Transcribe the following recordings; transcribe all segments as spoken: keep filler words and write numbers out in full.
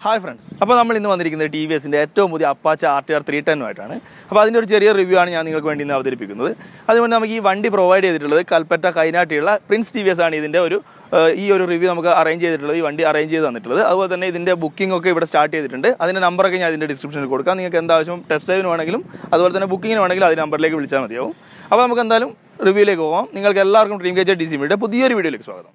Hi friends, അപ്പോൾ നമ്മൾ ഇന്ന് വന്നിരിക്കുന്നത് ടി വി എസിന്റെ ഏറ്റവും പുതിയ Apache R T R three ten ആയിട്ടാണ്. അപ്പോൾ അതിന്റെ ഒരു ചെറിയ റിവ്യൂ ആണ് ഞാൻ നിങ്ങൾക്ക് വേണ്ടി ഇന്ന് അവതരിപ്പിക്കുന്നത്. അതുകൊണ്ട് നമുക്ക് ഈ വണ്ടി പ്രൊവൈഡ് ചെയ്തിട്ടുള്ളത് കൽപ്പറ്റ കൈനാട്ടിയുള്ള പ്രിൻസ് ടി വി എസ് ആണ് ഇതിന്റെ ഒരു ഈ ഒരു റിവ്യൂ നമുക്ക് അറേഞ്ച് ചെയ്തിട്ടുള്ളത്, ഈ വണ്ടി അറേഞ്ച് ചെയ്ത് തന്നിട്ടുള്ളത്. അതുപോലെ തന്നെ ഇതിന്റെ ബുക്കിംഗ് ഒക്കെ ഇവിടെ സ്റ്റാർട്ട് ചെയ്തിട്ടുണ്ട്. അതിന്റെ നമ്പറൊക്കെ ഞാൻ ഇതിന്റെ ഡിസ്ക്രിപ്ഷനിൽ കൊടുക്കാം. നിങ്ങൾക്ക് എന്താവശ്യം ടെസ്റ്റ് ഡ്രൈവിന് വേണമെങ്കിലും അതുപോലെ തന്നെ ബുക്കിങ്ങിന് വേണമെങ്കിലും അതിന്റെ നമ്പറിലേക്ക് വിളിച്ചാൽ മതിയാവും. അപ്പോൾ നമുക്ക് എന്തായാലും റിവ്യൂയിലേക്ക് പോകാം. നിങ്ങൾക്ക് എല്ലാവർക്കും ഡ്രീം കേച്ചർ ഡി സി മിയുടെ പുതിയൊരു വീഡിയോയിലേക്ക് സ്വാഗതം.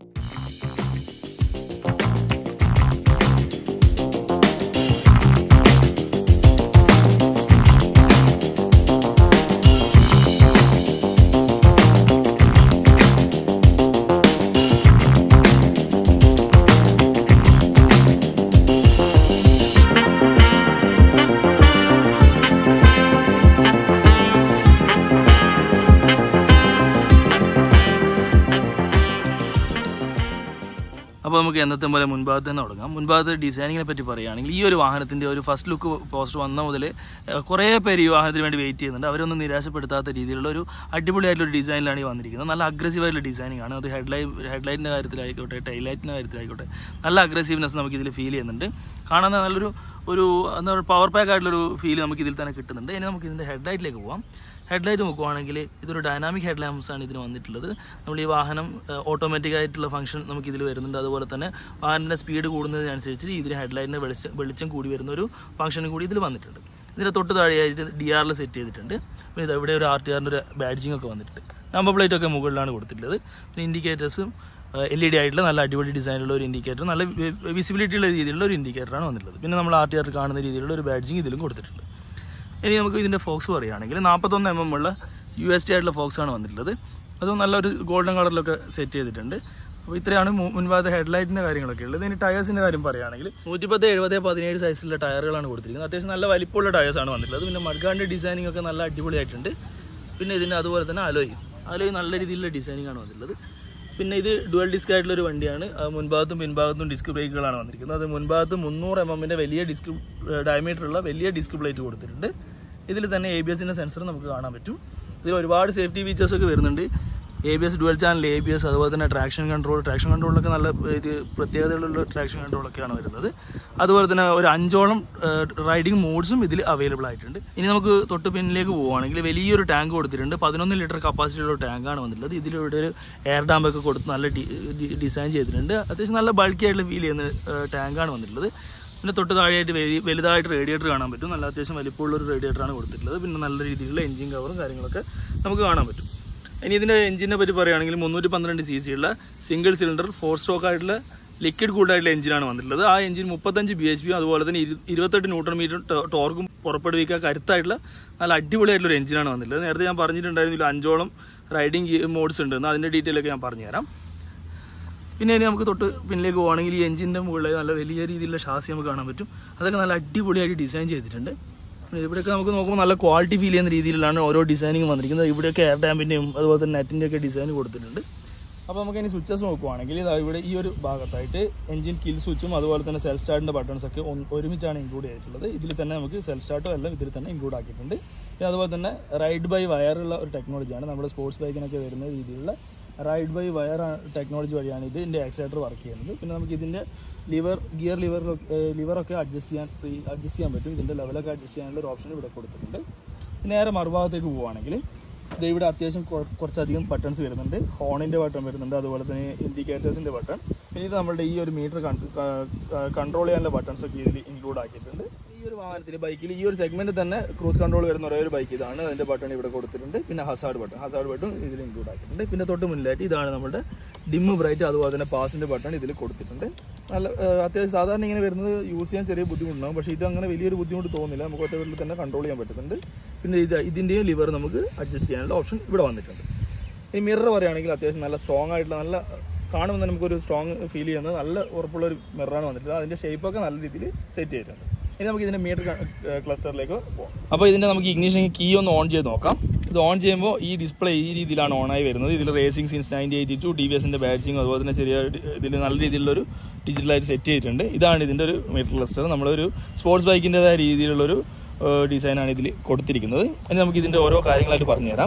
അപ്പോൾ നമുക്ക് എന്നത്തെ പോലെ മുൻഭാഗത്ത് തന്നെ തുടങ്ങാം. മുൻഭാഗത്ത് ഡിസൈനിങ്ങിനെ പറ്റി പറയുകയാണെങ്കിൽ ഈ ഒരു വാഹനത്തിൻ്റെ ഒരു ഫസ്റ്റ് ലുക്ക് പോസ്റ്റർ വന്ന മുതൽ കുറേ പേര് ഈ വാഹനത്തിന് വേണ്ടി വെയിറ്റ് ചെയ്യുന്നുണ്ട്. അവരൊന്നും നിരാശപ്പെടുത്താത്ത രീതിയിലുള്ള ഒരു അടിപൊളിയായിട്ടുള്ള ഡിസൈനിലാണ് ഈ വന്നിരിക്കുന്നത്. നല്ല അഗ്രസീവായിട്ടുള്ള ഡിസൈനിങ് ആണ്. അത് ഹെഡ്ലൈറ്റ് ഹെഡ്ലൈറ്റിൻ്റെ കാര്യത്തിലായിക്കോട്ടെ ടൈലൈറ്റിൻ്റെ കാര്യത്തിലായിക്കോട്ടെ നല്ല അഗ്രസീവ്നെസ് നമുക്കിതിൽ ഫീൽ ചെയ്യുന്നുണ്ട്. കാണാൻ നല്ലൊരു ഒരു എന്താ പറയുക പവർ പാക്ക് ആയിട്ടുള്ളൊരു ഫീൽ നമുക്കിതിൽ തന്നെ കിട്ടുന്നുണ്ട്. ഇനി നമുക്ക് ഇതിൻ്റെ ഹെഡ്ലൈറ്റിലേക്ക് പോകാം. ഹെഡ്ലൈറ്റ് നോക്കുവാണെങ്കിൽ ഇതൊരു ഡൈനാമിക് ഹെഡ് ലാമ്പ്സ് ആണ് ഇതിന് വന്നിട്ടുള്ളത്. നമ്മൾ ഈ വാഹനം ഓട്ടോമാറ്റിക് ആയിട്ടുള്ള ഫംഗ്ഷൻ നമുക്കിതിൽ വരുന്നുണ്ട്. അതുപോലെ തന്നെ വാഹനത്തിൻ്റെ സ്പീഡ് കൂടുന്നതിനനുസരിച്ച് ഇതിന് ഹെഡ്ലൈറ്റിൻ്റെ വെളിച്ചം വെളിച്ചം കൂടി വരുന്ന ഒരു ഫംഗ്ഷനും കൂടി ഇതിൽ വന്നിട്ടുണ്ട്. ഇതിൻ്റെ തൊട്ട് താഴെയായിട്ട് ഡി ആറിൽ സെറ്റ് ചെയ്തിട്ടുണ്ട്. പിന്നെ ഇത് ഇവിടെ ഒരു ആർ ടി ആറിൻ്റെ ഒരു ബാഡ്ജിങ് ഒക്കെ വന്നിട്ടുണ്ട്. നമ്പർ പ്ലേറ്റ് ഒക്കെ മുകളിലാണ് കൊടുത്തിട്ടുള്ളത്. പിന്നെ ഇൻഡിക്കേറ്റേഴ്സും എൽ ഇ ഡി ആയിട്ടുള്ള നല്ല അടിപൊളി ഡിസൈനുള്ള ഒരു ഇൻഡിക്കേറ്റർ, നല്ല വിസിബിലിറ്റി ഉള്ള രീതിയിലുള്ള ഒരു ഇൻഡിക്കേറ്ററാണ് വന്നിട്ടുള്ളത്. പിന്നെ നമ്മൾ ആർ ടി ആറിൽ കാണുന്ന രീതിയിലുള്ള ഒരു ബാഡ്ജിങ് ഇതിലും കൊടുത്തിട്ടുണ്ട്. ഇനി നമുക്ക് ഇതിൻ്റെ ഫോക്സ് പറയുകയാണെങ്കിൽ നാൽപ്പത്തൊന്ന് എം എം ഉള്ള യു എസ് ടി ആയിട്ടുള്ള ഫോക്സാണ് വന്നിട്ടുള്ളത്. അതും നല്ലൊരു ഗോൾഡൻ കളറിലൊക്കെ സെറ്റ് ചെയ്തിട്ടുണ്ട്. അപ്പോൾ ഇത്രയാണ് മുൻഭാഗത്തെ ഹെഡ്ലൈറ്റിൻ്റെ കാര്യങ്ങളൊക്കെ ഉള്ളത്. ഇനി ടയേഴ്സിൻ്റെ കാര്യം പറയുകയാണെങ്കിൽ നൂറ്റിപ്പത്ത് എഴുപത് പതിനേഴ് സൈസിലുള്ള ടയറുകളാണ് കൊടുത്തിരിക്കുന്നത്. അത്യാവശ്യം നല്ല വലിപ്പമുള്ള ടയേഴ്സാണ് വന്നിട്ടുള്ളത്. പിന്നെ മഡ്ഗാർഡിൻ്റെ ഡിസൈനിങ് ഒക്കെ നല്ല അടിപൊളിയായിട്ടുണ്ട്. പിന്നെ ഇതിൻ്റെ അതുപോലെ തന്നെ അലോയ് അലോയ് നല്ല രീതിയിലുള്ള ഡിസൈനിങ് ആണ് വന്നിട്ടുള്ളത്. പിന്നെ ഇത് ഡുവൽ ഡിസ്ക് ആയിട്ടുള്ളൊരു വണ്ടിയാണ്. മുൻഭാഗത്തും പിൻഭാഗത്തും ഡിസ്ക് ബ്രേക്കുകളാണ് വന്നിരിക്കുന്നത്. അത് മുൻഭാഗത്ത് മുന്നൂറ് എം എമ്മിൻ്റെ വലിയ ഡിസ്ക് ഡയമീറ്ററുള്ള വലിയ ഡിസ്ക് പ്ലേറ്റ് കൊടുത്തിട്ടുണ്ട്. ഇതിൽ തന്നെ എ ബി എസിൻ്റെ സെൻസർ നമുക്ക് കാണാൻ പറ്റും. ഇതിൽ ഒരുപാട് സേഫ്റ്റി ഫീച്ചേഴ്സൊക്കെ വരുന്നുണ്ട്. A B S dual channel A B S, അതുപോലെ തന്നെ ട്രാക്ഷൻ കൺട്രോൾ ട്രാക്ഷൻ കൺട്രോളിലൊക്കെ നല്ല ഇത് പ്രത്യേകതകളുള്ള ട്രാക്ഷൻ കൺട്രോളൊക്കെയാണ് വരുന്നത്. അതുപോലെ തന്നെ ഒരു അഞ്ചോളം റൈഡിങ് മോഡ്സും ഇതിൽ അവൈലബിൾ ആയിട്ടുണ്ട്. ഇനി നമുക്ക് തൊട്ട് പിന്നിലേക്ക് പോവുകയാണെങ്കിൽ വലിയൊരു ടാങ്ക് കൊടുത്തിട്ടുണ്ട്. പതിനൊന്ന് ലിറ്റർ കപ്പാസിറ്റിയുള്ള ടാങ്കാണ് വന്നിട്ടുള്ളത്. ഇതിലൂടെ ഒരു എയർ ഡാമ്പൊക്കെ കൊടുത്ത് നല്ല ഡിസൈൻ ചെയ്തിട്ടുണ്ട്. അത്യാവശ്യം നല്ല ബൾക്കി ആയിട്ടുള്ള ഫീൽ ചെയ്യുന്ന ടാങ്കാണ് വന്നിട്ടുള്ളത്. പിന്നെ തൊട്ട് താഴെയായിട്ട് വലിയ വലുതായിട്ട് റേഡിയേറ്റർ കാണാൻ പറ്റും. നല്ല അത്യാവശ്യം വലിപ്പമുള്ളൊരു റേഡിയേറ്ററാണ് കൊടുത്തിട്ടുള്ളത്. പിന്നെ നല്ല രീതിയിലുള്ള എഞ്ചിൻ കവറും കാര്യങ്ങളൊക്കെ നമുക്ക് കാണാൻ പറ്റും. ഇനി ഇതിൻ്റെ എഞ്ചിനെ പറ്റി പറയുകയാണെങ്കിൽ മുന്നൂറ്റി പന്ത്രണ്ട് സി സി ഉള്ള സിംഗിൾ സിലിണ്ടർ ഫോർ സ്ട്രോക്ക് ആയിട്ടുള്ള ലിക്വിഡ് കൂൾഡ് ആയിട്ടുള്ള എഞ്ചിനാണ് വന്നിട്ടുള്ളത്. ആ എഞ്ചിൻ മുപ്പത്തഞ്ച് ബി എച്ച് പിയും അതുപോലെ തന്നെ ഇരുപത്തെട്ട് ന്യൂട്രൺ മീറ്റർ ടോർക്കും പുറപ്പെടുവിക്കാൻ കരുത്തായിട്ടുള്ള നല്ല അടിപൊളിയായിട്ടുള്ള എഞ്ചിനാണ് വന്നിട്ടുള്ളത്. നേരത്തെ ഞാൻ പറഞ്ഞിട്ടുണ്ടായിരുന്നില്ല അഞ്ചോളം റൈഡിങ് മോഡ്സ് ഉണ്ടെന്ന്. അതിൻ്റെ ഡീറ്റെയിൽ ഒക്കെ ഞാൻ പറഞ്ഞുതരാം. പിന്നെ ഇനി നമുക്ക് തൊട്ട് പിന്നിലേക്ക് പോകുകയാണെങ്കിൽ ഈ എഞ്ചിൻ്റെ മുകളിൽ നല്ല വലിയ രീതിയിലുള്ള ഷാസി നമുക്ക് കാണാൻ പറ്റും. അതൊക്കെ നല്ല അടിപൊളിയായിട്ട് ഡിസൈൻ ചെയ്തിട്ടുണ്ട്. ഇവിടെയൊക്കെ നമുക്ക് നോക്കുമ്പോൾ നല്ല ക്വാളിറ്റി ഫീൽ ചെയ്യുന്ന രീതിയിലാണ് ഓരോ ഡിസൈനിങ് വന്നിരിക്കുന്നത്. ഇവിടെയൊക്കെ എയർ ഡാമ്പിൻ്റെയും അതുപോലെ തന്നെ നെറ്റിൻ്റെ ഒക്കെ ഡിസൈൻ കൊടുത്തിട്ടുണ്ട്. അപ്പോൾ നമുക്ക് ഇനി സ്വിച്ചസ് നോക്കുവാണെങ്കിൽ ഇവിടെ ഈ ഒരു ഭാഗത്തായിട്ട് എഞ്ചിൻ കിൽ സ്വിച്ചും അതുപോലെ തന്നെ സെൽഫ് സ്റ്റാർട്ടിൻ്റെ ബട്ടൺസൊക്കെ ഒരുമിച്ചാണ് ഇൻക്ലൂഡ് ചെയ്തിട്ടുള്ളത്. ഇതിൽ തന്നെ നമുക്ക് സെൽഫ് സ്റ്റാർട്ടും എല്ലാം ഇതിൽ തന്നെ ഇൻക്ലൂഡ് ആക്കിയിട്ടുണ്ട്. പിന്നെ അതുപോലെ തന്നെ റൈഡ് ബൈ വയറുള്ള ഒരു ടെക്നോളജിയാണ്. നമ്മുടെ സ്പോർട്സ് ബൈക്കിനൊക്കെ വരുന്ന രീതിയിലുള്ള റൈഡ് ബൈ വയർ ടെക്നോളജി വഴിയാണ് ഇത് ഇതിൻ്റെ ആക്സിലേറ്റർ വർക്ക് ചെയ്യുന്നത്. പിന്നെ നമുക്ക് ഇതിൻ്റെ ലിവർ ഗിയർ ലിവറിലൊക്കെ ലിവറൊക്കെ അഡ്ജസ്റ്റ് ചെയ്യാൻ അഡ്ജസ്റ്റ് ചെയ്യാൻ പറ്റും. ഇതിൻ്റെ ലെവലൊക്കെ അഡ്ജസ്റ്റ് ചെയ്യാനുള്ള ഒരു ഓപ്ഷൻ ഇവിടെ കൊടുത്തിട്ടുണ്ട്. നേരെ മറുഭാഗത്തേക്ക് പോവുകയാണെങ്കിൽ ഇത് ഇവിടെ അത്യാവശ്യം കുറച്ചധികം ബട്ടൺസ് വരുന്നുണ്ട്. ഹോണിൻ്റെ ബട്ടൺ വരുന്നുണ്ട്, അതുപോലെ തന്നെ ഇൻഡിക്കേറ്റേഴ്സിൻ്റെ ബട്ടൺ. പിന്നെ ഇത് നമ്മുടെ ഈ ഒരു മീറ്റർ കൺട്രോൾ ചെയ്യാനുള്ള ബട്ടൺസൊക്കെ ഇതിൽ ഇൻക്ലൂഡ് ആക്കിയിട്ടുണ്ട്. ഈ ഒരു വാഹനത്തിൽ ബൈക്കിൽ ഈ ഒരു സെഗ്മെൻറ്റ് തന്നെ ക്രൂസ് കൺട്രോൾ വരുന്ന ഒരേ ഒരു ബൈക്ക് ഇതാണ്. അതിൻ്റെ ബട്ടൺ ഇവിടെ കൊടുത്തിട്ടുണ്ട്. പിന്നെ ഹസാർഡ് ബട്ടൺ ഹസാർഡ് ബട്ടൺ ഇതിൽ ഇൻക്ലൂഡ് ആക്കിയിട്ടുണ്ട്. പിന്നെ തൊട്ട് മുന്നിലായിട്ട് ഇതാണ് നമ്മുടെ ഡിം ബ്രൈറ്റ് അതുപോലെ തന്നെ പാസിൻ്റെ ബട്ടൺ ഇതിൽ കൊടുത്തിട്ടുണ്ട്. നല്ല അത്യാവശ്യം സാധാരണ ഇങ്ങനെ വരുന്നത് യൂസ് ചെയ്യാൻ ചെറിയ ബുദ്ധിമുട്ടുണ്ടാകും. പക്ഷേ ഇത് അങ്ങനെ വലിയൊരു ബുദ്ധിമുട്ട് തോന്നില്ല. നമുക്ക് ഒറ്റ വീട്ടിൽ തന്നെ കൺട്രോൾ ചെയ്യാൻ പറ്റുന്നുണ്ട്. പിന്നെ ഇത് ഇതിൻ്റെയും ലിവർ നമുക്ക് അഡ്ജസ്റ്റ് ചെയ്യാനുള്ള ഓപ്ഷൻ ഇവിടെ വന്നിട്ടുണ്ട്. ഇനി മിറർ പറയുകയാണെങ്കിൽ അത്യാവശ്യം നല്ല സ്ട്രോങ് ആയിട്ടുള്ള നല്ല കാണുമ്പോൾ തന്നെ നമുക്കൊരു സ്ട്രോങ് ഫീൽ ചെയ്യുന്നത് നല്ല ഉറപ്പുള്ള ഒരു മിററാണ് വന്നിട്ടുള്ളത്. അതിൻ്റെ ഷേപ്പൊക്കെ നല്ല രീതിയിൽ സെറ്റ് ചെയ്തിട്ടുണ്ട്. ഇനി നമുക്ക് ഇതിൻ്റെ മീറ്റർ ക്ലസ്റ്ററിലേക്ക് പോകാം. അപ്പോൾ ഇതിൻ്റെ നമുക്ക് ഇഗ്നിഷൻ കീ ഒന്ന് ഓൺ ചെയ്ത് നോക്കാം. ഇത് ഓൺ ചെയ്യുമ്പോൾ ഈ ഡിസ്പ്ലേ ഈ രീതിയിലാണ് ഓണായി വരുന്നത്. ഇതിൽ racing scenes ninety eighty two T V എസിൻ്റെ ബാഡ്ജിങ് അതുപോലെ തന്നെ ചെറിയ ഇതിൽ നല്ല രീതിയിലുള്ളൊരു ഡിജിറ്റലായിട്ട് സെറ്റ് ചെയ്തിട്ടുണ്ട്. ഇതാണ് ഇതിൻ്റെ ഒരു മീറ്റർ ക്ലസ്റ്റർ. നമ്മളൊരു സ്പോർട്സ് ബൈക്കിൻ്റെതായ രീതിയിലുള്ളൊരു ഡിസൈനാണ് ഇതിൽ കൊടുത്തിരിക്കുന്നത്. ഇനി നമുക്ക് ഇതിൻ്റെ ഓരോ കാര്യങ്ങളായിട്ട് പറഞ്ഞുതരാം.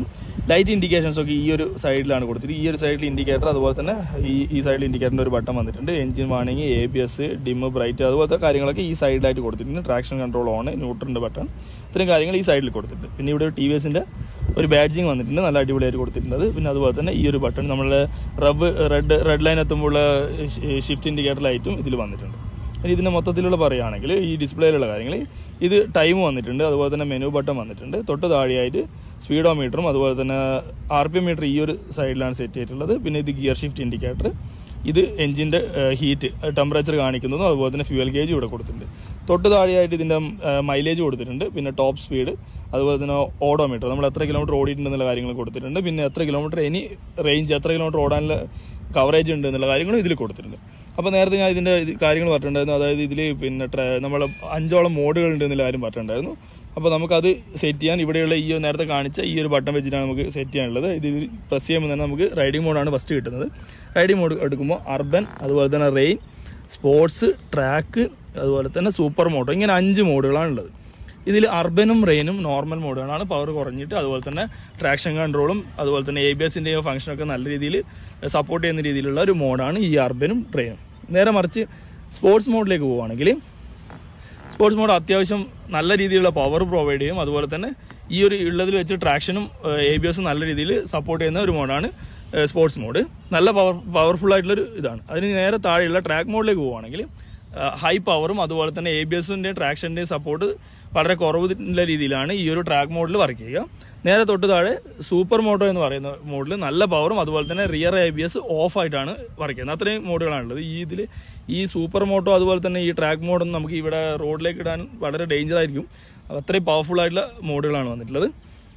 ലൈറ്റ് ഇൻഡിക്കേഷൻസ് ഒക്കെ ഈ ഒരു സൈഡിലാണ് കൊടുത്തിട്ട് ഈ ഒരു സൈഡിൽ ഇൻഡിക്കേറ്റർ അതുപോലെ തന്നെ ഈ ഈ സൈഡിൽ ഇൻഡിക്കേറ്ററിൻ്റെ ഒരു ബട്ടൺ വന്നിട്ടുണ്ട്. Engine warning, A B S, dim, bright അതുപോലത്തെ കാര്യങ്ങളൊക്കെ ഈ സൈഡിലായിട്ട് കൊടുത്തിട്ടുണ്ട്. ട്രാക്ഷൻ കൺട്രോൾ ഓൺ, ന്യൂട്രലിൻ്റെ ബട്ടൺ, ഇത്രയും കാര്യങ്ങൾ ഈ സൈഡിൽ കൊടുത്തിട്ടുണ്ട്. പിന്നെ ഇവിടെ ടി വി എസിൻ്റെ ഒരു ബാഡ്ജിങ് വന്നിട്ടുണ്ട്, നല്ല അടിപൊളിയായിട്ട് കൊടുത്തിട്ടുള്ളത്. പിന്നെ അതുപോലെ തന്നെ ഈ ഒരു ബട്ടൺ നമ്മളുടെ റബ്ബ് റെഡ് റെഡ് ലൈൻ എത്തുമ്പോൾ ഷിഫ്റ്റ് ഇൻഡിക്കേറ്റർ ലൈറ്റും ഇതിൽ വന്നിട്ടുണ്ട്. ഇനി ഇതിൻ്റെ മൊത്തത്തിലുള്ള പറയുകയാണെങ്കിൽ ഈ ഡിസ്പ്ലേയിലുള്ള കാര്യങ്ങൾ ഇത് ടൈം വന്നിട്ടുണ്ട്, അതുപോലെ തന്നെ മെനു ബട്ടൺ വന്നിട്ടുണ്ട്. തൊട്ട് താഴെയായിട്ട് സ്പീഡോമീറ്ററും അതുപോലെ തന്നെ ആർ പി എം മീറ്റർ ഈ ഒരു സൈഡിലാണ് സെറ്റ് ചെയ്തിട്ടുള്ളത്. പിന്നെ ഇത് ഗിയർ ഷിഫ്റ്റ് ഇൻഡിക്കേറ്റർ, ഇത് എഞ്ചിൻ്റെ ഹീറ്റ് ടെമ്പറേച്ചർ കാണിക്കുന്നതും അതുപോലെ തന്നെ ഫ്യൂവൽ ഗേജ് ഇവിടെ കൊടുത്തിട്ടുണ്ട്. തൊട്ട് താഴെയായിട്ട് ഇതിൻ്റെ മൈലേജ് കൊടുത്തിട്ടുണ്ട്. പിന്നെ ടോപ്പ് സ്പീഡ് അതുപോലെ തന്നെ ഓഡോമീറ്റർ, നമ്മൾ എത്ര കിലോമീറ്റർ ഓടിയിട്ടുണ്ടെന്നുള്ള കാര്യങ്ങൾ കൊടുത്തിട്ടുണ്ട്. പിന്നെ എത്ര കിലോമീറ്റർ ഇനി റേഞ്ച് എത്ര കിലോമീറ്റർ ഓടാനുള്ള കവറേജ് ഉണ്ട് എന്നുള്ള കാര്യങ്ങളും ഇതിൽ കൊടുത്തിട്ടുണ്ട്. അപ്പോൾ നേരത്തെ ഞാൻ ഇതിൻ്റെ കാര്യങ്ങൾ പറഞ്ഞിട്ടുണ്ടായിരുന്നു, അതായത് ഇതിൽ പിന്നെ നമ്മൾ അഞ്ചോളം മോഡുകൾ ഉണ്ട് എന്നുള്ള കാര്യം പറഞ്ഞിട്ടുണ്ടായിരുന്നു. അപ്പോൾ നമുക്കത് സെറ്റ് ചെയ്യാൻ ഇവിടെയുള്ള ഈ നേരത്തെ കാണിച്ച ഈ ഒരു ബട്ടൺ വെച്ചിട്ടാണ് നമുക്ക് സെറ്റ് ചെയ്യാനുള്ളത്. ഇത് പ്രസ് ചെയ്യുമ്പോൾ തന്നെ നമുക്ക് റൈഡിംഗ് മോഡാണ് ഫസ്റ്റ് കിട്ടുന്നത്. റൈഡിംഗ് മോഡ് എടുക്കുമ്പോൾ അർബൻ, അതുപോലെ തന്നെ റെയിൻ, സ്പോർട്സ്, ട്രാക്ക്, അതുപോലെ തന്നെ സൂപ്പർ മോട്ടോ, ഇങ്ങനെ അഞ്ച് മോഡുകളാണുള്ളത്. ഇതിൽ അർബനും റെയിനും നോർമൽ മോഡുകളാണ്, പവർ കുറഞ്ഞിട്ട്. അതുപോലെ തന്നെ ട്രാക്ഷൻ കൺട്രോളും അതുപോലെ തന്നെ എ ബി എസിൻ്റെയോ ഫംഗ്ഷനൊക്കെ നല്ല രീതിയിൽ സപ്പോർട്ട് ചെയ്യുന്ന രീതിയിലുള്ള ഒരു മോഡാണ് ഈ അർബനും റെയിനും. നേരെ മറിച്ച് സ്പോർട്സ് മോഡിലേക്ക് പോവുകയാണെങ്കിൽ സ്പോർട്സ് മോഡ് അത്യാവശ്യം നല്ല രീതിയിലുള്ള പവർ പ്രൊവൈഡ് ചെയ്യും. അതുപോലെ തന്നെ ഈ ഒരു ഉള്ളതിൽ വെച്ച് ട്രാക്ഷനും എ ബി എസും നല്ല രീതിയിൽ സപ്പോർട്ട് ചെയ്യുന്ന ഒരു മോഡാണ് സ്പോർട്സ് മോഡ്. നല്ല പവർ പവർഫുൾ ആയിട്ടുള്ളൊരു ഇതാണ്. അതിന് നേരെ താഴെയുള്ള ട്രാക്ക് മോഡിലേക്ക് പോവുകയാണെങ്കിൽ ഹൈ പവറും അതുപോലെ തന്നെ എ ബി എസിൻ്റെയും ട്രാക്ഷൻ്റെയും സപ്പോർട്ട് വളരെ കുറവുള്ള രീതിയിലാണ് ഈ ഒരു ട്രാക്ക് മോഡിൽ വർക്ക് ചെയ്യുക. നേരെ തൊട്ട് താഴെ സൂപ്പർ മോട്ടോ എന്ന് പറയുന്ന മോഡിൽ നല്ല പവറും അതുപോലെ തന്നെ rear A B S off ആയിട്ടാണ് വർക്ക് ചെയ്യുന്നത്. അത്രയും മോഡുകളാണുള്ളത്. ഈ ഇതിൽ ഈ സൂപ്പർ മോട്ടോ അതുപോലെ തന്നെ ഈ ട്രാക്ക് മോഡൊന്നും നമുക്ക് ഇവിടെ റോഡിലേക്ക് ഇടാൻ വളരെ ഡേഞ്ചർ ആയിരിക്കും. അത്രയും പവർഫുൾ ആയിട്ടുള്ള മോഡുകളാണ് വന്നിട്ടുള്ളത്.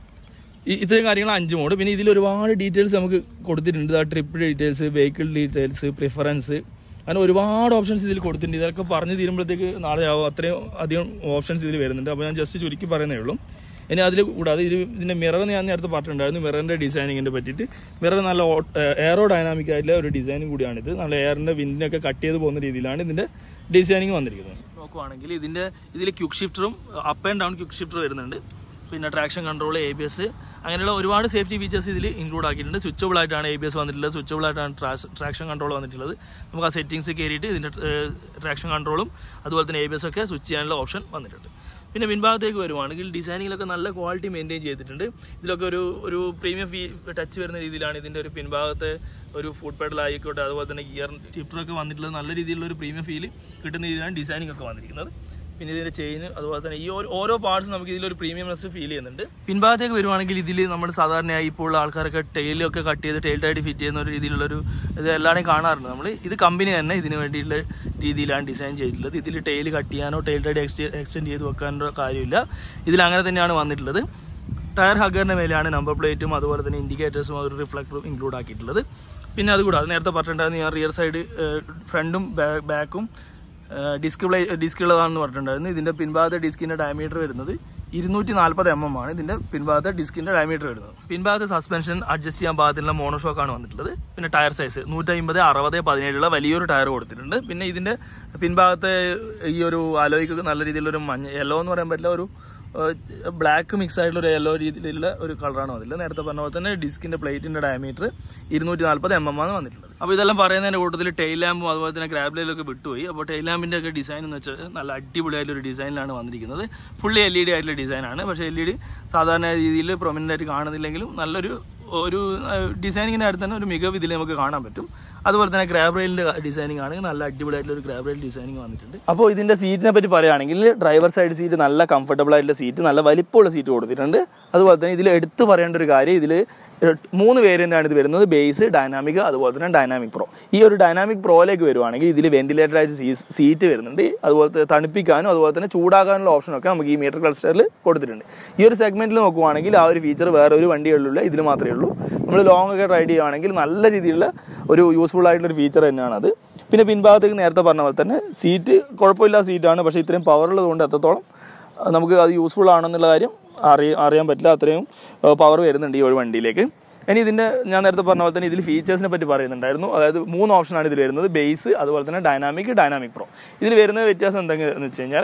ഈ ഇത്രയും കാര്യങ്ങൾ അഞ്ച് മോഡ്. പിന്നെ ഇതിൽ ഒരുപാട് ഡീറ്റെയിൽസ് നമുക്ക് കൊടുത്തിട്ടുണ്ട്. ആ trip details, vehicle details, preference, അങ്ങനെ ഒരുപാട് ഓപ്ഷൻസ് ഇതിൽ കൊടുത്തിട്ടുണ്ട്. ഇതൊക്കെ പറഞ്ഞു തീരുമ്പോഴത്തേക്ക് നാളെ ആവും, അത്രയും അധികം ഓപ്ഷൻസ് ഇതിൽ വരുന്നുണ്ട്. അപ്പോൾ ഞാൻ ജസ്റ്റ് ചുരുക്കി പറയുന്നേ ഉള്ളൂ. ഇനി അതിൽ കൂടാതെ ഇത് ഇതിൻ്റെ മിറർ ഞാൻ നേരത്തെ പറഞ്ഞിട്ടുണ്ടായിരുന്നു, മിററിൻ്റെ ഡിസൈനിങ്ങിനെ പറ്റിയിട്ട്. മിറർ നല്ല എയറോ ഡൈനാമിക് ആയിട്ടുള്ള ഒരു ഡിസൈനിങ് കൂടിയാണിത്. നല്ല എയറിൻ്റെ വിൻഡിനൊക്കെ കട്ട് ചെയ്ത് പോകുന്ന രീതിയിലാണ് ഇതിൻ്റെ ഡിസൈനിങ് വന്നിരിക്കുന്നത്. നോക്കുവാണെങ്കിൽ ഇതിൻ്റെ ഇതിൽ ക്യുക്ക് ഷിഫ്റ്ററും up and down quick shifter വരുന്നുണ്ട്. പിന്നെ traction control, A B S, അങ്ങനെയുള്ള ഒരുപാട് സേഫ്റ്റി ഫീച്ചേഴ്സ് ഇതിൽ ഇൻക്ലൂഡ് ആക്കിയിട്ടുണ്ട്. സ്വിച്ചബിൾ ആയിട്ടാണ് എ ബി എസ് വന്നിട്ടുള്ളത്, സ്വിച്ചബിൾ ആയിട്ടാണ് ട്രാക്ഷൻ കൺട്രോൾ വന്നിട്ടുള്ളത്. നമുക്ക് ആ സെറ്റിംഗ്സ് കയറിയിട്ട് ഇതിൻ്റെ ട്രാക്ഷൻ കൺട്രോളും അതുപോലെ തന്നെ എ ബി എസ് ഒക്കെ സ്വിച്ച് ചെയ്യാനുള്ള ഓപ്ഷൻ വന്നിട്ടുണ്ട്. പിന്നെ പിൻഭാഗത്തേക്ക് വരുവാണെങ്കിൽ ഡിസൈനിങ്ങിലൊക്കെ നല്ല ക്വാളിറ്റി മെയിൻറ്റെയിൻ ചെയ്തിട്ടുണ്ട്. ഇതിലൊക്കെ ഒരു ഒരു പ്രീമിയം ഫീ ടച്ച് വരുന്ന രീതിയിലാണ് ഇതിൻ്റെ ഒരു പിൻഭാഗത്തെ ഒരു ഫുഡ് പെഡൽ ആയിക്കോട്ടെ അതുപോലെ തന്നെ ഗിയർ ഷിഫ്റ്ററൊക്കെ വന്നിട്ടുള്ളത് നല്ല രീതിയിലുള്ള ഒരു പ്രീമിയം ഫീൽ കിട്ടുന്ന രീതിയിലാണ് ഡിസൈനിങ് ഒക്കെ വന്നിരിക്കുന്നത്. പിന്നെ ഇതിൻ്റെ ചെയിൻ അതുപോലെ തന്നെ ഈ ഓരോ പാർട്സ് നമുക്ക് ഇതിലൊരു പ്രീമിയംനെസ് ഫീൽ ചെയ്യുന്നുണ്ട്. പിൻഭാഗത്തേക്ക് വരുവാണെങ്കിൽ ഇതിൽ നമ്മൾ സാധാരണയായി ഇപ്പോൾ ഉള്ള ആൾക്കാരൊക്കെ ടൈലൊക്കെ കട്ട് ചെയ്ത് ടൈൽ ടൈഡ് ഫിറ്റ് ചെയ്യുന്ന ഒരു രീതിയിലുള്ളൊരു ഇത് എല്ലാവരെയും കാണാറുണ്ട് നമ്മൾ. ഇത് കമ്പനി തന്നെ ഇതിന് വേണ്ടിയിട്ടുള്ള രീതിയിലാണ് ഡിസൈൻ ചെയ്തിട്ടുള്ളത്. ഇതിൽ ടൈൽ കട്ട് ചെയ്യാനോ ടൈൽ ടൈഡ് എക്സ്റ്റെ എക്സ്റ്റെൻഡ് ചെയ്ത് വെക്കാനോ കാര്യമില്ല. ഇതിൽ അങ്ങനെ തന്നെയാണ് വന്നിട്ടുള്ളത്. ടയർ ഹഗ്ഗറിൻ്റെ മേലെയാണ് നമ്പർ പ്ലേറ്റും അതുപോലെ തന്നെ ഇൻഡിക്കേറ്റേഴ്സും ഒരു റിഫ്ലക്ടറും ഇൻക്ലൂഡ് ആക്കിയിട്ടുള്ളത്. പിന്നെ അതുകൂടാതെ നേരത്തെ പറഞ്ഞിട്ടുണ്ടായിരുന്നു ഞാൻ റിയർ സൈഡ് ഫ്രണ്ടും ബാക്കും ഡിസ്ക് പ്ലേ ഡിസ്ക് ഉള്ളതാണെന്ന് പറഞ്ഞിട്ടുണ്ടായിരുന്നു. ഇതിൻ്റെ പിൻഭാഗത്തെ ഡിസ്കിൻ്റെ ഡയമീറ്റർ വരുന്നത് ഇരുന്നൂറ്റി നാൽപ്പത് എം എം ആണ് ഇതിൻ്റെ പിൻഭാഗത്തെ ഡിസ്കിൻ്റെ ഡയമീറ്റർ വരുന്നത്. പിൻഭാഗത്തെ സസ്പെൻഷൻ അഡ്ജസ്റ്റ് ചെയ്യാൻ പാകത്തിലുള്ള മോണോഷോക്കാണ് വന്നിട്ടുള്ളത്. പിന്നെ ടയർ സൈസ് നൂറ്റമ്പത് അറുപത് പതിനേഴുള്ള വലിയൊരു ടയർ കൊടുത്തിട്ടുണ്ട്. പിന്നെ ഇതിൻ്റെ പിൻഭാഗത്തെ ഈ ഒരു അലോയ്ക്ക് നല്ല രീതിയിലൊരു മഞ്ഞ യെല്ലോ എന്ന് പറയാൻ പറ്റില്ല, ഒരു ബ്ലാക്ക് മിക്സ് ആയിട്ടുള്ള ഒരു യെല്ലോ രീതിയിലുള്ള ഒരു കളറാണ് വന്നിട്ടുള്ളത്. നേരത്തെ പറഞ്ഞ പോലെ തന്നെ ഡിസ്കിൻ്റെ പ്ലേറ്റിൻ്റെ ഡയമീറ്റർ ഇരുന്നൂറ്റി നാൽപ്പത് എം എം ആണ് വന്നിട്ടുള്ളത്. അപ്പോൾ ഇതെല്ലാം പറയുന്നതിൻ്റെ കൂട്ടത്തിൽ ടെയിൽ ലാമ്പും അതുപോലെ തന്നെ ഗ്രാബ് ലൈലൊക്കെ വിട്ടുപോയി. അപ്പോൾ ടെയിൽ ലാമ്പിൻ്റെ ഒക്കെ ഡിസൈൻ എന്ന് വെച്ചാൽ നല്ല അടിപൊളിയായിട്ടൊരു ഡിസൈനിലാണ് വന്നിരിക്കുന്നത്. ഫുള്ളി എൽ ഇ ഡി ആയിട്ടുള്ള ഡിസൈനാണ്. പക്ഷേ എൽ ഇ ഡി സാധാരണ രീതിയിൽ പ്രൊമിനൻ്റ് ആയിട്ട് കാണുന്നില്ലെങ്കിലും നല്ലൊരു ഒരു ഡിസൈനിങ്ങിൻ്റെ അടുത്ത് തന്നെ ഒരു മികവ് ഇതിൽ നമുക്ക് കാണാൻ പറ്റും. അതുപോലെ തന്നെ ഗ്രാബ് റെയിലിൻ്റെ ഡിസൈനിങ് ആണെങ്കിൽ നല്ല അടിപൊളിയായിട്ടുള്ള ഒരു ഗ്രാബ് റെയിൽ ഡിസൈനിങ് വന്നിട്ടുണ്ട്. അപ്പോൾ ഇതിൻ്റെ സീറ്റിനെ പറ്റി പറയുകയാണെങ്കിൽ ഡ്രൈവർ സൈഡ് സീറ്റ് നല്ല കംഫർട്ടബിൾ ആയിട്ടുള്ള സീറ്റ്, നല്ല വലിപ്പമുള്ള സീറ്റ് കൊടുത്തിട്ടുണ്ട്. അതുപോലെ തന്നെ ഇതിൽ എടുത്തു പറയേണ്ട ഒരു കാര്യം, ഇതിൽ മൂന്ന് വേരിയൻ്റാണ് ഇത് വരുന്നത്, ബേസ്, ഡൈനാമിക്, അതുപോലെ തന്നെ ഡൈനാമിക് പ്രോ. ഈ ഒരു ഡൈനാമിക് പ്രോയിലേക്ക് വരുവാണെങ്കിൽ ഇതിൽ വെന്റിലേറ്റഡ് ആയിട്ട് സീറ്റ് വരുന്നുണ്ട്. അതുപോലെ തണുപ്പിക്കാനും അതുപോലെ തന്നെ ചൂടാക്കാനുള്ള ഓപ്ഷനൊക്കെ നമുക്ക് ഈ മീറ്റർ ക്ലസ്റ്ററിൽ കൊടുത്തിട്ടുണ്ട്. ഈ ഒരു സെഗ്മെന്റിൽ നോക്കുവാണെങ്കിൽ ആ ഒരു ഫീച്ചർ വേറെ ഒരു വണ്ടികളിലുള്ള ഇതിൽ മാത്രമേ ഉള്ളൂ. നമ്മൾ ലോങ് ഒക്കെ റൈഡ് ചെയ്യുകയാണെങ്കിൽ നല്ല രീതിയിലുള്ള ഒരു യൂസ്ഫുൾ ആയിട്ടുള്ളൊരു ഫീച്ചർ തന്നെയാണ് അത്. പിന്നെ പിൻഭാഗത്തേക്ക് നേരത്തെ പറഞ്ഞ പോലെ തന്നെ സീറ്റ് കുഴപ്പമില്ലാത്ത സീറ്റാണ്. പക്ഷേ ഇത്രയും പവറുള്ളത് കൊണ്ട് എത്രത്തോളം നമുക്ക് അത് യൂസ്ഫുൾ ആണെന്നുള്ള കാര്യം അറിയ അറിയാൻ പറ്റില്ല. അത്രയും പവർ വരുന്നുണ്ട് ഈ ഒരു വണ്ടിയിലേക്ക്. ഇനി ഇതിൻ്റെ ഞാൻ നേരത്തെ പറഞ്ഞ പോലെ തന്നെ ഇതിൽ ഫീച്ചേഴ്സിനെ പറ്റി പറയുന്നുണ്ടായിരുന്നു. അതായത് മൂന്ന് ഓപ്ഷനാണ് ഇതിൽ വരുന്നത്, ബേസ്, അതുപോലെ തന്നെ ഡൈനാമിക്, ഡൈനാമിക് പ്രോ. ഇതിൽ വരുന്ന വ്യത്യാസം എന്തെന്ന് വെച്ച് കഴിഞ്ഞാൽ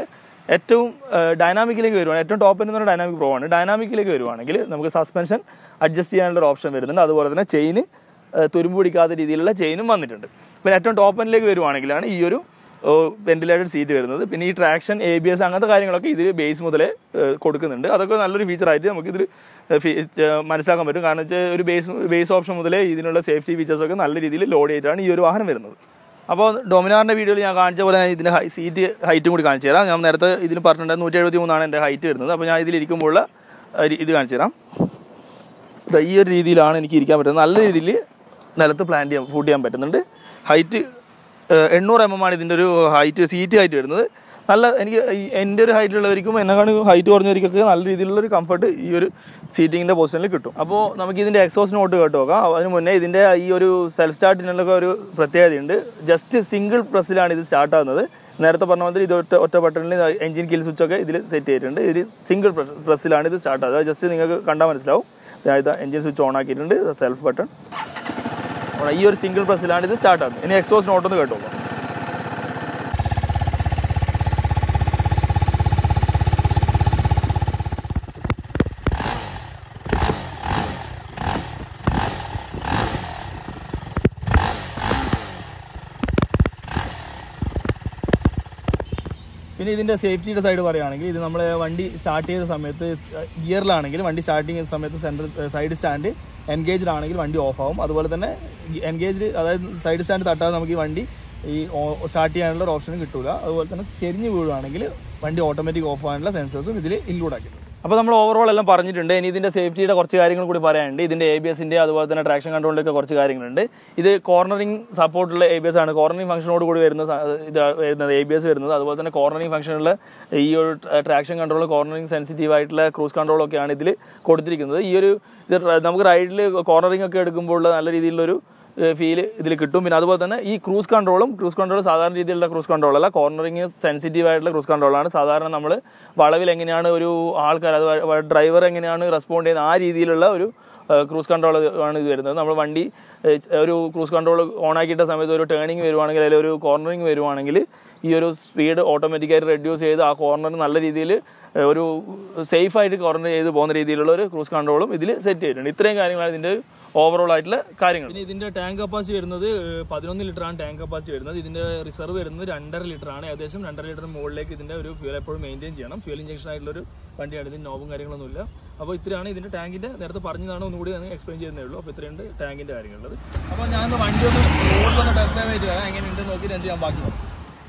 ഏറ്റവും ഡൈനാമിക്കിലേക്ക് വരുവാണ്, ഏറ്റവും ടോപ്പ് എന്ന് പറഞ്ഞാൽ ഡൈനാമിക് പ്രോ ആണ്. ഡൈനാമിക്കിലേക്ക് വരുവാണെങ്കിൽ നമുക്ക് സസ്പെൻഷൻ അഡ്ജസ്റ്റ് ചെയ്യാനുള്ള ഒരു ഓപ്ഷൻ വരുന്നുണ്ട്. അതുപോലെ തന്നെ ചെയിന് തുരുമ്പ് പിടിക്കാത്ത രീതിയിലുള്ള ചെയിനും വന്നിട്ടുണ്ട്. പിന്നെ ഏറ്റവും ടോപ്പ് എൻഡിലേക്ക് വരുവാണെങ്കിലാണ് ഈ ഒരു വെന്റിലേറ്റഡ് സീറ്റ് വരുന്നത്. പിന്നെ ഈ ട്രാക്ഷൻ, എ ബി എസ് അങ്ങനത്തെ കാര്യങ്ങളൊക്കെ ഇതിൽ ബേസ് മുതലേ കൊടുക്കുന്നുണ്ട്. അതൊക്കെ നല്ലൊരു ഫീച്ചറായിട്ട് നമുക്കിതിൽ മനസ്സിലാക്കാൻ പറ്റും. കാരണം വെച്ചാൽ ഒരു ബേസ് ബേസ് ഓപ്ഷൻ മുതലേ ഇതിനുള്ള സേഫ്റ്റി ഫീച്ചേഴ്സൊക്കെ നല്ല രീതിയിൽ ലോഡ് ചെയ്തിട്ടാണ് ഈ ഒരു വാഹനം വരുന്നത്. അപ്പോൾ ഡൊമിനാറിൻ്റെ വീഡിയോയിൽ ഞാൻ കാണിച്ച പോലെ ഞാൻ ഇതിൻ്റെ സീറ്റ് ഹൈറ്റും കൂടി കാണിച്ചു തരാം. ഞാൻ നേരത്തെ ഇതിന് പറഞ്ഞിട്ടുണ്ട് നൂറ്റി എഴുപത്തി മൂന്നാണ് എൻ്റെ ഹൈറ്റ് വരുന്നത്. അപ്പോൾ ഞാൻ ഇതിലിരിക്കുമ്പോഴുള്ള ഇത് കാണിച്ചു തരാം. ഈ ഒരു രീതിയിലാണ് എനിക്ക് ഇരിക്കാൻ പറ്റുന്നത്. നല്ല രീതിയിൽ നിലത്ത് പ്ലാൻ ചെയ്യാൻ ഫുഡ് ചെയ്യാൻ പറ്റുന്നുണ്ട്. ഹൈറ്റ് എണ്ണൂറ് എം എം ആണ് ഇതിൻ്റെ ഒരു ഹൈറ്റ്, സീറ്റ് ഹൈറ്റ് വരുന്നത്. നല്ല എനിക്ക് എൻ്റെ ഒരു ഹൈറ്റിലുള്ളവർക്കും എന്നെക്കാണ് ഹൈറ്റ് കുറഞ്ഞവർക്കൊക്കെ നല്ല രീതിയിലുള്ളൊരു കംഫർട്ട് ഈ ഒരു സീറ്റിങ്ങിൻ്റെ പൊസിഷനിൽ കിട്ടും. അപ്പോൾ നമുക്ക് ഇതിൻ്റെ എക്സോസ്റ്റ് നോട്ട് കേട്ട് നോക്കാം. അതിന് മുന്നേ ഇതിൻ്റെ ഈ ഒരു സെൽഫ് സ്റ്റാർട്ടിനൊക്കെ ഒരു പ്രത്യേകതയുണ്ട്. ജസ്റ്റ് സിംഗിൾ പ്രസ്സിലാണ് ഇത് സ്റ്റാർട്ട് ആകുന്നത്. നേരത്തെ പറഞ്ഞ പോലെ ഇത് ഒറ്റ ഒറ്റ ബട്ടണിൽ എഞ്ചിൻ കിൽ സ്വിച്ചൊക്കെ ഇതിൽ സെറ്റ് ചെയ്തിട്ടുണ്ട്. ഇത് സിംഗിൾ പ്രസ്സിലാണ് ഇത് സ്റ്റാർട്ട് ആകുന്നത്. ജസ്റ്റ് നിങ്ങൾക്ക് കണ്ടാൽ മനസ്സിലാവും. അതായത് എഞ്ചിൻ സ്വിച്ച് ഓൺ ആക്കിയിട്ടുണ്ട്, സെൽഫ് ബട്ടൺ. ഈ ഒരു സിംഗിൾ പ്രസ്സിലാണ് ഇത് സ്റ്റാർട്ട് ആകുന്നത്. ഇനി എക്സോസ്റ്റ് നോട്ടൊന്ന് കേട്ടോ. പിന്നെ ഇതിൻ്റെ സേഫ്റ്റിയുടെ സൈഡ് പറയുകയാണെങ്കിൽ ഇത് നമ്മൾ വണ്ടി സ്റ്റാർട്ട് ചെയ്ത സമയത്ത് ഗിയറിലാണെങ്കിൽ വണ്ടി സ്റ്റാർട്ടിങ് ചെയ്ത സമയത്ത് സെൻട്രൽ സൈഡ് സ്റ്റാൻഡ് എൻഗേജ്ഡ് ആണെങ്കിൽ വണ്ടി ഓഫ് ആവും. അതുപോലെ തന്നെ എൻഗേജ്ഡ് അതായത് സൈഡ് സ്റ്റാൻഡ് തട്ടാതെ നമുക്ക് ഈ വണ്ടി ഈ സ്റ്റാർട്ട് ചെയ്യാനുള്ള ഒരു ഓപ്ഷനും കിട്ടില്ല. അതുപോലെ തന്നെ ചെരിഞ്ഞ് വീഴുവാണെങ്കിൽ വണ്ടി ഓട്ടോമാറ്റിക് ഓഫ് ആകാനുള്ള സെൻസേഴ്സും ഇതിൽ ഇൻക്ലൂഡ് ആക്കിയിട്ടുണ്ട്. അപ്പോൾ നമ്മൾ ഓവറോൾ എല്ലാം പറഞ്ഞിട്ടുണ്ട്. ഇനി ഇതിൻ്റെ സേഫ്റ്റിയുടെ കുറച്ച് കാര്യങ്ങൾ കൂടി പറയാനുണ്ട്. ഇതിൻ്റെ എ ബി എസിൻ്റെ അതുപോലെ തന്നെ ട്രാക്ഷൻ കൺട്രോളിൻ്റെ ഒക്കെ കുറച്ച് കാര്യങ്ങളുണ്ട്. ഇത് കോർണറിംഗ് സപ്പോർട്ടുള്ള എ ബി എസ് ആണ്. കോർണറിംഗ് ഫംഗ്ഷനോട് കൂടി വരുന്ന ഇത് വരുന്നത് എ ബി എസ് വരുന്നത്. അതുപോലെ തന്നെ കോർണറിംഗ് ഫംഗ്ഷനുള്ള ഈ ഒരു ട്രാക്ഷൻ കൺട്രോൾ, കോർണറിംഗ് സെൻസിറ്റീവ് ആയിട്ടുള്ള ക്രൂസ് കൺട്രോളൊക്കെയാണ് ഇതിൽ കൊടുത്തിരിക്കുന്നത്. ഈ ഒരു ഇത് നമുക്ക് റൈഡിൽ കോർണറിംഗ് ഒക്കെ എടുക്കുമ്പോൾ നല്ല രീതിയിലുള്ളൊരു ഫീൽ ഇതിൽ കിട്ടും. പിന്നെ അതുപോലെ തന്നെ ഈ ക്രൂസ് കൺട്രോളും ക്രൂസ് കൺട്രോൾ സാധാരണ രീതിയിലുള്ള ക്രൂസ് കൺട്രോൾ അല്ല, കോർണറിങ് സെൻസിറ്റീവ് ആയിട്ടുള്ള ക്രൂസ് കൺട്രോളാണ്. സാധാരണ നമ്മൾ വളവിൽ എങ്ങനെയാണ് ഒരു ആൾക്കാർ അത് ഡ്രൈവർ എങ്ങനെയാണ് റെസ്പോണ്ട് ചെയ്യുന്നത് ആ രീതിയിലുള്ള ഒരു ക്രൂസ് കൺട്രോൾ ആണ് ഇത് വരുന്നത്. നമ്മൾ വണ്ടി ഒരു ക്രൂസ് കൺട്രോൾ ഓൺ ആക്കിയിട്ട സമയത്ത് ഒരു ടേണിങ് വരുവാണെങ്കിൽ അല്ലെങ്കിൽ ഒരു കോർണറിങ് വരുവാണെങ്കിൽ ഈ ഒരു സ്പീഡ് ഓട്ടോമാറ്റിക്കായിട്ട് റെഡ്യൂസ് ചെയ്ത് ആ കോർണർ നല്ല രീതിയിൽ ഒരു സേഫായിട്ട് കോർണർ ചെയ്ത് പോകുന്ന രീതിയിലുള്ള ഒരു ക്രൂസ് കൺട്രോളും ഇതിൽ സെറ്റ് ചെയ്തിട്ടുണ്ട്. ഇത്രയും കാര്യങ്ങളാണ് ഇതിൻ്റെ ഓവറോൾ ആയിട്ടുള്ള കാര്യങ്ങൾ. പിന്നെ ഇതിൻ്റെ ടാങ്ക് കപ്പാസിറ്റി വരുന്നത് പതിനൊന്ന് ലിറ്ററാണ് ടാങ്ക് കപ്പാസിറ്റി വരുന്നത്. ഇതിൻ്റെ റിസർവ് വരുന്നത് രണ്ടര ലിറ്ററാണ്. ഏകദേശം രണ്ടര ലിറ്റർ മുകളിലേക്ക് ഇതിൻ്റെ ഒരു ഫ്യൂൽ എപ്പോഴും മെയിൻറ്റെയിൻ ചെയ്യണം. ഫ്യൂൽ ഇഞ്ചക്ഷൻ ആയിട്ടുള്ളൊരു വണ്ടിയാണ്. ഇതിന് നോബും കാര്യങ്ങളൊന്നുമില്ല. അപ്പോൾ ഇത്രയാണ് ഇതിൻ്റെ ടാങ്കിൻ്റെ, നേരത്തെ പറഞ്ഞതാണ് ഒന്നുകൂടി ഞാൻ എക്സ്പ്ലെയിൻ ചെയ്യുന്നേ ഉള്ളൂ. അപ്പോൾ ഇത്രയുണ്ട് ടാങ്കിൻ്റെ കാര്യങ്ങളുള്ളത്. അപ്പോൾ ഞാൻ വണ്ടി ഒന്ന് റോഡിൽ വന്ന് ടെസ്റ്റ് ഡ്രൈവ് ആയിട്ട് വരാം. എങ്ങനെയുണ്ട് നോക്കിയിട്ട് എന്ത് ഞാൻ ബാക്കി നോക്കാം.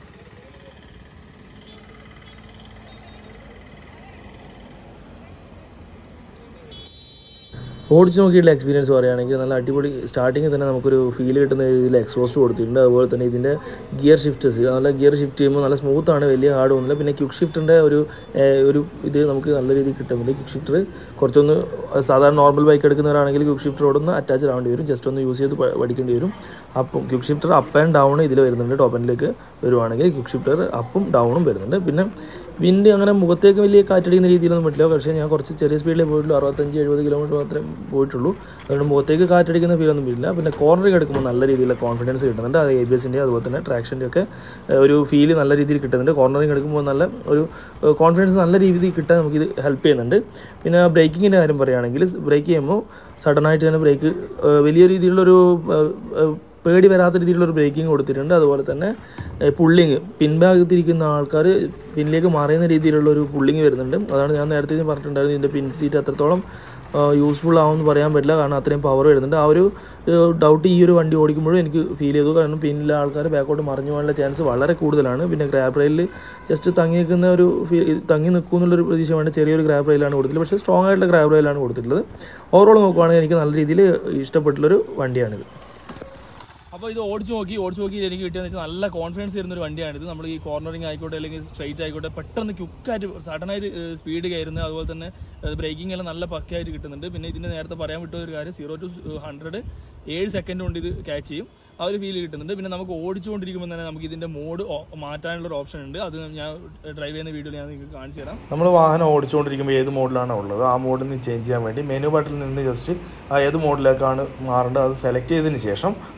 ഓടിച്ച് നോക്കിയിട്ടുള്ള എക്സ്പീരിയൻസ് പറയുകയാണെങ്കിൽ നല്ല അടിപൊളി. സ്റ്റാർട്ടിങ്ങിൽ തന്നെ നമുക്കൊരു ഫീൽ കിട്ടുന്ന രീതിയിൽ എക്സോസ്റ്റ് കൊടുത്തിട്ടുണ്ട്. അതുപോലെ തന്നെ ഇതിൻ്റെ ഗിയർ ഷിഫ്റ്റേഴ്സ് നല്ല ഗിയർ ഷിഫ്റ്റ് ചെയ്യുമ്പോൾ നല്ല സ്മൂത്താണ്, വലിയ ഹാർഡ് ഒന്നുമില്ല. പിന്നെ ക്വിക്ക് ഷിഫ്റ്റിൻ്റെ ഒരു ഒരു ഇത് നമുക്ക് നല്ല രീതിയിൽ കിട്ടുന്നുണ്ട്. ക്വിക്ക് ഷിഫ്റ്റർ കുറച്ചൊന്ന് സാധാരണ നോർമൽ ബൈക്ക് എടുക്കുന്നവരാണെങ്കിൽ ക്വിക്ക് ഷിഫ്റ്ററോടൊന്ന് അറ്റാച്ച് ആവേണ്ടി വരും, ജസ്റ്റ് ഒന്ന് യൂസ് ചെയ്ത് പഠിക്കേണ്ടി വരും. അപ്പം quick shifter up and down ഇതിൽ വരുന്നുണ്ട്. ടോപ്പ് എൻഡിലേക്ക് വരുവാണെങ്കിൽ ക്വിക്ക് ഷിഫ്റ്റർ അപ്പും ഡൗണും വരുന്നുണ്ട്. പിന്നെ വിൻഡ് അങ്ങനെ മുഖത്തേക്ക് വലിയ കാറ്റടിക്കുന്ന രീതിയിലൊന്നും പറ്റില്ല. പക്ഷേ ഞാൻ കുറച്ച് ചെറിയ സ്പീഡിലേ പോയിട്ടുള്ളൂ, അറുപത്തഞ്ച് എഴുപത് കിലോമീറ്റർ മാത്രമേ പോയിട്ടുള്ളൂ. അതുകൊണ്ട് മുഖത്തേക്ക് കാറ്റടിക്കുന്ന ഫീലൊന്നും ഇല്ല. പിന്നെ കോർണറിൽ എടുക്കുമ്പോൾ നല്ല രീതിയിലുള്ള കോൺഫിഡൻസ് കിട്ടുന്നുണ്ട്. അത് എ ബി എസിൻ്റെ അതുപോലെ തന്നെ ട്രാക്ഷൻ്റെ ഒക്കെ ഒരു ഫീല് നല്ല രീതിയിൽ കിട്ടുന്നുണ്ട്. കോർണറിങ് എടുക്കുമ്പോൾ നല്ല ഒരു കോൺഫിഡൻസ് നല്ല രീതിയിൽ കിട്ടാൻ നമുക്കിത് ഹെൽപ്പ് ചെയ്യുന്നുണ്ട്. പിന്നെ ബ്രേക്കിങ്ങിൻ്റെ കാര്യം പറയുകയാണെങ്കിൽ ബ്രേക്ക് ചെയ്യുമ്പോൾ സഡനായിട്ട് തന്നെ ബ്രേക്ക് വലിയ രീതിയിലുള്ളൊരു പേടി വരാത്ത രീതിയിലുള്ളൊരു ബ്രേക്കിംഗ് കൊടുത്തിട്ടുണ്ട്. അതുപോലെ തന്നെ പുള്ളിങ് പിൻഭാഗത്തിരിക്കുന്ന ആൾക്കാർ പിന്നിലേക്ക് മറിയുന്ന രീതിയിലുള്ളൊരു പുള്ളിങ് വരുന്നുണ്ട്. അതാണ് ഞാൻ നേരത്തെ പറഞ്ഞിട്ടുണ്ടായിരുന്നു. ഇതിൻ്റെ പിൻ സീറ്റ് അത്രത്തോളം യൂസ്ഫുൾ ആവുമെന്ന് പറയാൻ പറ്റില്ല, കാരണം അത്രയും പവർ വരുന്നുണ്ട്. ആ ഒരു ഡൗട്ട് ഈ ഒരു വണ്ടി ഓടിക്കുമ്പോഴും എനിക്ക് ഫീൽ ചെയ്തു. കാരണം പിന്നിലെ ആൾക്കാർ ബാക്കോട്ട് മറിഞ്ഞു പോകാനുള്ള ചാൻസ് വളരെ കൂടുതലാണ്. പിന്നെ ഗ്രാബ് റെയിലിൽ ജസ്റ്റ് തങ്ങി നിൽക്കുന്ന ഒരു തങ്ങി നിൽക്കും എന്നുള്ളൊരു പ്രതീക്ഷ വേണ്ട ചെറിയൊരു ഗ്രാബ് റെയിലാണ് കൊടുത്തിട്ടുള്ളത്. പക്ഷേ സ്ട്രോങ് ആയിട്ടുള്ള ഗ്രാബ് റെയിലാണ് കൊടുത്തിട്ടുള്ളത്. ഓവറോൾ നോക്കുവാണെങ്കിൽ എനിക്ക് നല്ല രീതിയിൽ ഇഷ്ടപ്പെട്ടുള്ളൊരു വണ്ടിയാണിത്. അപ്പോൾ ഇത് ഓടിച്ച് നോക്കി ഓടിച്ച് നോക്കി എനിക്ക് കിട്ടിയെന്ന് വെച്ചാൽ നല്ല കോൺഫിഡൻസ് തരുന്നൊരു വണ്ടിയാണിത്. നമ്മൾ ഈ കോർണറിങ് ആയിക്കോട്ടെ അല്ലെങ്കിൽ സ്ട്രൈറ്റ് ആയിക്കോട്ടെ പെട്ടെന്ന് ക്വിക്കായിട്ട് സഡനായിട്ട് സ്പീഡ് കയറുന്നത്, അതുപോലെ തന്നെ ബ്രേക്കിംഗ് എല്ലാം നല്ല പക്കയായിട്ട് കിട്ടുന്നുണ്ട്. പിന്നെ ഇതിൻ്റെ നേരത്തെ പറയാൻ വിട്ട ഒരു കാര്യം, സീറോ ടു ഹൺഡ്രഡ് ഏഴ് സെക്കൻഡ് കൊണ്ട് ഇത് ക്യാച്ച് ചെയ്യും. ആ ഒരു ഫീൽ കിട്ടുന്നുണ്ട്. പിന്നെ നമുക്ക് ഓടിച്ചുകൊണ്ടിരിക്കുമ്പോൾ തന്നെ നമുക്ക് ഇതിൻ്റെ മോഡ് മാറ്റാനുള്ള ഒരു ഓപ്ഷൻ ഉണ്ട്. അത് ഞാൻ ഡ്രൈവ് ചെയ്യുന്ന വീഡിയോയിൽ ഞാൻ നിങ്ങൾക്ക് കാണിച്ചു തരാം. നമ്മൾ വാഹനം ഓടിച്ചുകൊണ്ടിരിക്കുമ്പോൾ ഏത് മോഡിലാണ് ഉള്ളത് ആ മോഡിൽ നിന്ന് ചേഞ്ച് ചെയ്യാൻ വേണ്ടി മെനു ബട്ടണിൽ നിന്ന് ജസ്റ്റ് ഏത് മോഡിലേക്കാണ് മാറേണ്ടത് അത് സെലക്ട് ചെയ്തതിന് ശേഷം ത്രോട്ടിൽ,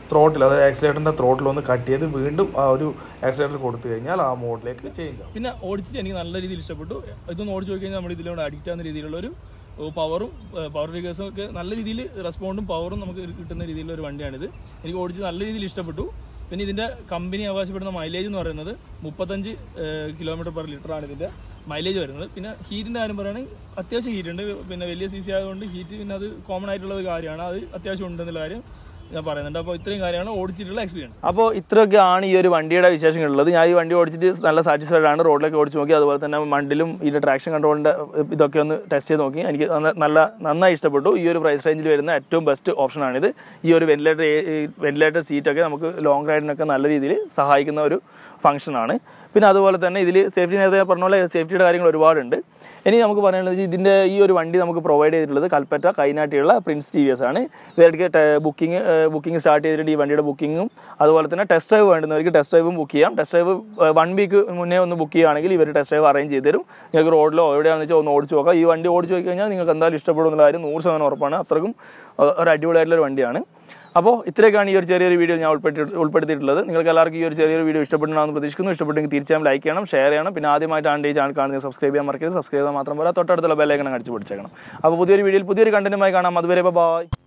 അതായത് ആക്സിലേറ്ററിൻ്റെ ത്രോട്ടിലൊന്ന് കട്ട് ചെയ്ത് വീണ്ടും ആ ഒരു ആക്സിലേറ്റർ കൊടുത്തു കഴിഞ്ഞാൽ ആ മോഡിലേക്ക് ചേഞ്ച് ആവും. പിന്നെ ഓടിച്ചിട്ട് എനിക്ക് നല്ല രീതിയിൽ ഇഷ്ടപ്പെട്ടു. ഇതൊന്ന് ഓടിച്ച് നോക്കി കഴിഞ്ഞാൽ നമ്മൾ ഇതിലൂടെ അഡിക്റ്റ് ആവുന്ന രീതിയിലുള്ളൊരു പവറും പവർ ഫിഗേഴ്സും ഒക്കെ നല്ല രീതിയിൽ റെസ്പോണ്ടും പവറും നമുക്ക് കിട്ടുന്ന രീതിയിലുള്ള ഒരു വണ്ടിയാണിത്. എനിക്ക് ഓടിച്ച് നല്ല രീതിയിൽ ഇഷ്ടപ്പെട്ടു. പിന്നെ ഇതിൻ്റെ കമ്പനി അവകാശപ്പെടുന്ന മൈലേജ് എന്ന് പറയുന്നത് മുപ്പത്തഞ്ച് കിലോമീറ്റർ പെർ ലിറ്റർ ആണ് ഇതിൻ്റെ മൈലേജ് വരുന്നത്. പിന്നെ ഹീറ്റിൻ്റെ കാര്യം പറയുകയാണെങ്കിൽ അത്യാവശ്യം ഹീറ്റ് ഉണ്ട്. പിന്നെ വലിയ സി സി ആയതുകൊണ്ട് ഹീറ്റ് പിന്നെ അത് കോമൺ ആയിട്ടുള്ള കാര്യമാണ്, അത് അത്യാവശ്യം ഉണ്ടെന്നുള്ള കാര്യം ഞാൻ പറയുന്നുണ്ട്. അപ്പോൾ ഇത്രയും കാര്യമാണ് ഓടിച്ചിട്ടുള്ള എക്സ്പീരിയൻസ്. അപ്പോൾ ഇത്രയൊക്കെയാണ് ഈ ഒരു വണ്ടിയുടെ വിശേഷങ്ങളുള്ളത്. ഞാൻ ഈ വണ്ടി ഓടിച്ചിട്ട് നല്ല സാറ്റിസ്ഫൈഡ് ആണ്. റോഡിലേക്ക് ഓടിച്ച് നോക്കി, അതുപോലെ തന്നെ മണ്ടിലും ഇതിൻ്റെ ട്രാക്ഷൻ കൺട്രോളിൻ്റെ ഇതൊക്കെ ഒന്ന് ടെസ്റ്റ് ചെയ്ത് നോക്കി. എനിക്ക് നല്ല നന്നായി ഇഷ്ടപ്പെട്ടു. ഈ ഒരു പ്രൈസ് റേഞ്ചിൽ വരുന്ന ഏറ്റവും ബെസ്റ്റ് ഓപ്ഷനാണിത്. ഈ ഒരു വെന്റിലേറ്റർ വെന്റിലേറ്റർ സീറ്റൊക്കെ നമുക്ക് ലോങ് റൈഡിനൊക്കെ നല്ല രീതിയിൽ സഹായിക്കുന്ന ഒരു ഫംഗ്ഷനാണ്. പിന്നെ അതുപോലെ തന്നെ ഇതിൽ സേഫ്റ്റി, നേരത്തെ പറഞ്ഞ പോലെ സേഫ്റ്റിയുടെ കാര്യങ്ങൾ ഒരുപാടുണ്ട്. ഇനി നമുക്ക് പറയാനുള്ളത് ഇതിൻ്റെ ഈ ഒരു വണ്ടി നമുക്ക് പ്രൊവൈഡ് ചെയ്തിട്ടുള്ളത് കൽപ്പറ്റ കൈനാട്ടിയുള്ള പ്രിൻസ് ടി വി എസ് ആണ്. ഇവർക്ക് ബുക്കിംഗ് ബുക്കിംഗ് സ്റ്റാർട്ട് ചെയ്തിട്ടുണ്ട്. ഈ വണ്ടിയുടെ ബുക്കിങ്ങും അതുപോലെ തന്നെ ടെസ്റ്റ് ഡ്രൈവ് വേണ്ടുന്നവർക്ക് ടെസ്റ്റ് ഡ്രൈവും ബുക്ക് ചെയ്യാം. ടെസ്റ്റ് ഡ്രൈവ് വൺ വീക്ക് മുന്നേ ഒന്ന് ബുക്ക് ചെയ്യുകയാണെങ്കിൽ ഇവർ ടെസ്റ്റ് ഡ്രൈവ് അറേഞ്ച് ചെയ്ത് തരും. നിങ്ങൾക്ക് റോഡിലോ എവിടെയാണെന്ന് വെച്ചാൽ ഒന്ന് ഓടിച്ച് നോക്കാം. ഈ വണ്ടി ഓടിച്ച് നോക്കി കഴിഞ്ഞാൽ നിങ്ങൾക്ക് എന്തായാലും ഇഷ്ടപ്പെടുന്ന കാര്യം നൂറ് ശതമാനം ഉറപ്പാണ്. അത്രക്കും ഒരു അടിപൊളിയായിട്ടുള്ളൊരു വണ്ടിയാണ്. അപ്പോൾ ഇത്രയൊക്കെയാണ് ഈ ഒരു ചെറിയൊരു വീഡിയോ ഞാൻ ഉൾപ്പെടുത്തി ഉൾപ്പെടുത്തിയിട്ടുള്ളത്. നിങ്ങൾക്ക് എല്ലാവർക്കും ഈ ഒരു ചെറിയൊരു വീഡിയോ ഇഷ്ടപ്പെടുന്നതാണെന്ന് പ്രതീക്ഷിക്കുന്നു. ഇഷ്ടപ്പെട്ടെങ്കിൽ തീർച്ചയായും ലൈക്ക് ചെയ്യണം, ഷെയർ ചെയ്യണം. പിന്നെ ആദ്യമായിട്ടാണ് ഈ ചാനൽ കാണുന്നത് സബ്സ്ക്രൈബ് ചെയ്യാൻ മറക്കരുത്. സബ്സ്ക്രൈബ് ചെയ്താൽ മാത്രം പോലെ തൊട്ടടുത്തുള്ള ബെല്ലൈക്കൺ അടിച്ച് പിടിച്ചേക്കണം. അപ്പോൾ പുതിയൊരു വീഡിയോയിൽ പുതിയൊരു കണ്ടന്റുമായി കാണാം. അതുവരെ ബൈ.